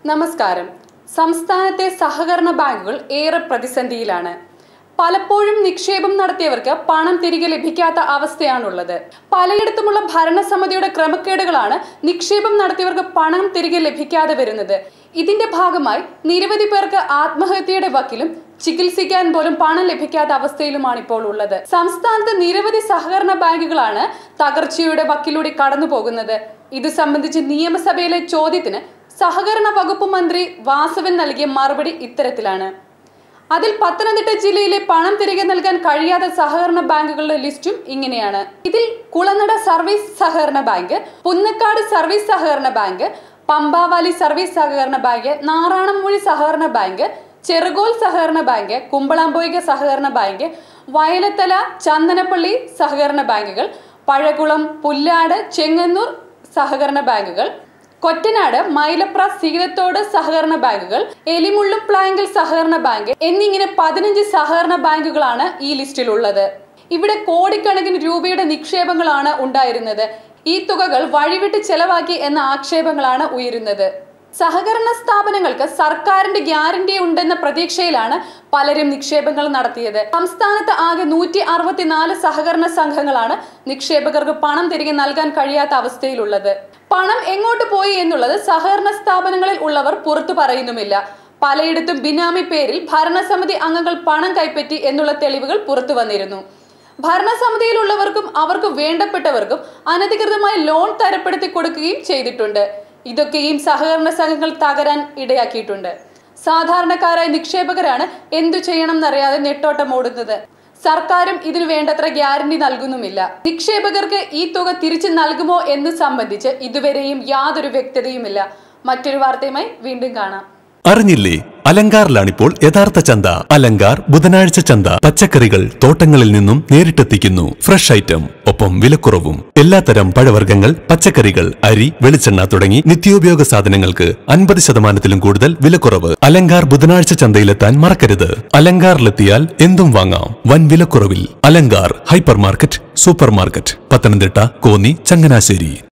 നമസ്കാരം. സംസ്ഥാനത്തെ സഹകരണ ബാങ്കുകൾ ഏറെ പ്രതിസന്ധിയിലാണ്. പലപ്പോഴും നിക്ഷേപം നടത്തിയവർക്ക് പണം തിരികെ ലഭിക്കാത്ത അവസ്ഥയാണുള്ളത്. പലയിടത്തുമുള്ള ഭരണസമിതിയുടെ ക്രമക്കേടുകളാണ് നിക്ഷേപം നടത്തിയവർക്ക് പണം തിരികെ ലഭിക്കാതെ വരുന്നത്. ഇതിന്റെ ഭാഗമായി നിരവധി പേർക്ക് ആത്മഹത്യയുടെ വക്കിലും ചികിത്സിക്കാൻ പോലും പണം ലഭിക്കാത്ത അവസ്ഥയിലുമാണ് ഇപ്പോൾ ഉള്ളത്. സംസ്ഥാനത്ത് നിരവധി സഹകരണ ബാങ്കുകളാണ് തകർച്ചയുടെ വക്കിലൂടെ കടന്നു പോകുന്നത്. ഇത് സംബന്ധിച്ച് നിയമസഭയിലെ ചോദ്യത്തിന് സഹകരണ വകുപ്പ് മന്ത്രി വാസവൻ നൽകിയ മറുപടി ഇത്തരത്തിലാണ്. അതിൽ പത്തനംതിട്ട ജില്ലയിലെ പണം തിരികെ നൽകാൻ കഴിയാത്ത സഹകരണ ബാങ്കുകളുടെ ലിസ്റ്റും ഇങ്ങനെയാണ്. ഇതിൽ കുളനട സർവീസ് സഹകരണ ബാങ്ക്, പുന്നക്കാട് സർവീസ് സഹകരണ ബാങ്ക്, പമ്പാവാലി സർവീസ് സഹകരണ ബാങ്ക്, നാറാണംമൂഴി സഹകരണ ബാങ്ക്, ചെറുകോൽ സഹകരണ ബാങ്ക്, കുമ്പളാംബോയിക സഹകരണ ബാങ്ക്, വയലത്തല ചന്ദനപ്പള്ളി സഹകരണ ബാങ്കുകൾ, പഴകുളം, പുല്ലാട്, ചെങ്ങന്നൂർ സഹകരണ ബാങ്കുകൾ, കൊറ്റനാട്, മൈലപ്ര, സീതത്തോട് സഹകരണ ബാങ്കുകൾ, എലിമുള്ളും പ്ലാങ്കൽ സഹകരണ ബാങ്ക് എന്നിങ്ങനെ 15 സഹകരണ ബാങ്കുകളാണ് ഈ ലിസ്റ്റിലുള്ളത്. ഇവിടെ കോടിക്കണക്കിന് രൂപയുടെ നിക്ഷേപങ്ങളാണ് ഉണ്ടായിരുന്നത്. ഈ തുകകൾ വഴിവിട്ട് ചെലവാക്കി എന്ന ആക്ഷേപങ്ങളാണ് ഉയരുന്നത്. സഹകരണ സ്ഥാപനങ്ങൾക്ക് സർക്കാരിന്റെ ഗ്യാരണ്ടി ഉണ്ടെന്ന പ്രതീക്ഷയിലാണ് പലരും നിക്ഷേപങ്ങൾ നടത്തിയത്. സംസ്ഥാനത്ത് ആകെ 164 സഹകരണ സംഘങ്ങളാണ് നിക്ഷേപകർക്ക് പണം തിരികെ നൽകാൻ കഴിയാത്ത അവസ്ഥയിലുള്ളത്. പണം എങ്ങോട്ട് പോയി എന്നുള്ളത് സഹകരണ സ്ഥാപനങ്ങളിൽ ഉള്ളവർ പുറത്തു പറയുന്നുമില്ല. പലയിടത്തും ബിനാമി പേരിൽ ഭരണസമിതി അംഗങ്ങൾ പണം കൈപ്പറ്റി എന്നുള്ള തെളിവുകൾ പുറത്തു വന്നിരുന്നു. ഭരണസമിതിയിലുള്ളവർക്കും അവർക്ക് വേണ്ടപ്പെട്ടവർക്കും അനധികൃതമായി ലോൺ തരപ്പെടുത്തി കൊടുക്കുകയും ചെയ്തിട്ടുണ്ട്. ഇതൊക്കെയും സഹകരണ സംഘങ്ങൾ തകരാൻ ഇടയാക്കിയിട്ടുണ്ട്. സാധാരണക്കാരായ നിക്ഷേപകരാണ് എന്തു ചെയ്യണമെന്നറിയാതെ നെട്ടോട്ടം ഓടുന്നത്. സർക്കാരും ഇതിനു വേണ്ടത്ര ഗ്യാരണ്ടി നൽകുന്നുമില്ല. നിക്ഷേപകർക്ക് ഈ തുക തിരിച്ചു നൽകുമോ എന്ന് സംബന്ധിച്ച് ഇതുവരെയും യാതൊരു വ്യക്തതയുമില്ല. മറ്റൊരു വാർത്തയുമായി വീണ്ടും കാണാം. അറിഞ്ഞില്ലേ, അലങ്കാറിലാണിപ്പോൾ യഥാർത്ഥ ചന്ത. അലങ്കാർ ബുധനാഴ്ച ചന്ത. പച്ചക്കറികൾ തോട്ടങ്ങളിൽ നിന്നും നേരിട്ടെത്തിക്കുന്നു. ഫ്രഷ് ഐറ്റം, ഒപ്പം വിലക്കുറവും. എല്ലാത്തരം പഴവർഗ്ഗങ്ങൾ, പച്ചക്കറികൾ, അരി, വെളിച്ചെണ്ണ തുടങ്ങി നിത്യോപയോഗ സാധനങ്ങൾക്ക് 50% കൂടുതൽ വിലക്കുറവ്. അലങ്കാർ ബുധനാഴ്ച ചന്തയിലെത്താൻ മറക്കരുത്. അലങ്കാറിലെത്തിയാൽ എന്തും വാങ്ങാം വൻ വിലക്കുറവിൽ. Alankar hyper market, super market, Pathanamthitta, Konni, Changanassery.